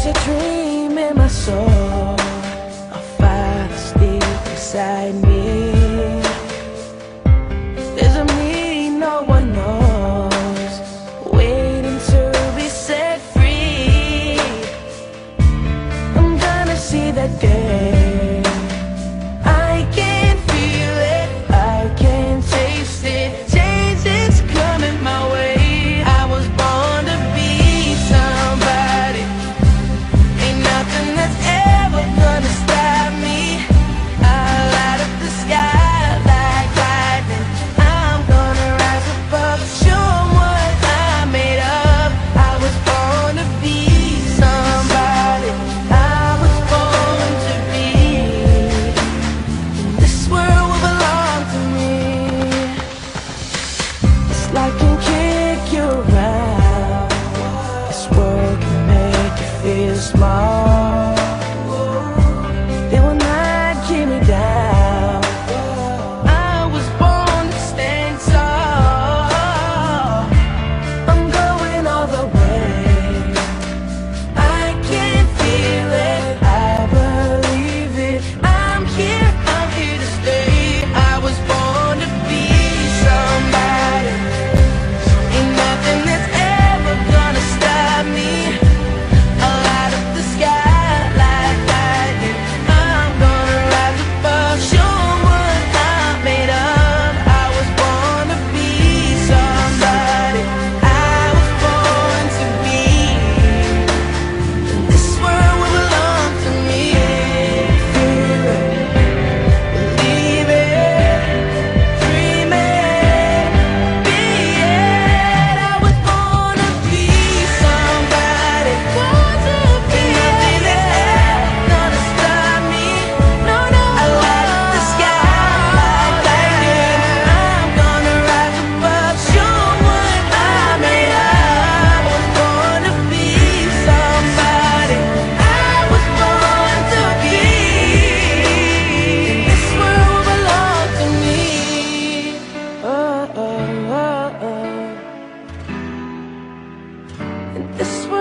a dream in my soul, a fire that's deep inside me. There's a me no one knows, waiting to be set free. I'm gonna see that day. I can feel it, I can taste it. Change is coming my way. I was born to be somebody. Ain't nothing that's ever gonna stop me. I light up the sky like lightning. I'm gonna rise above, show 'em what I'm made of. I was born to be somebody. I was born to be. This world will belong to me. This life can kick you around. This world can make you feel small. They will not keep me down. I was born to stand tall. I'm going all the way. I can feel it, I believe it. I'm here to stay. I was born to be somebody. Ain't nothing that's ever gonna stop me. I light up the sky like lightning. I'm gonna rise above, show 'em what I'm made of. I was born to be somebody. I was born to be. This world will belong to me. Feel it, believe it, dream it, be it. I was born to be somebody. Born to be. Nothing that's ever gonna stop me. No, no. I light up the sky like lightning. I'm gonna rise above, show 'em what I'm made of. I was born to be somebody. I was born to be. This world will belong to me. Oh, oh, oh, oh. And this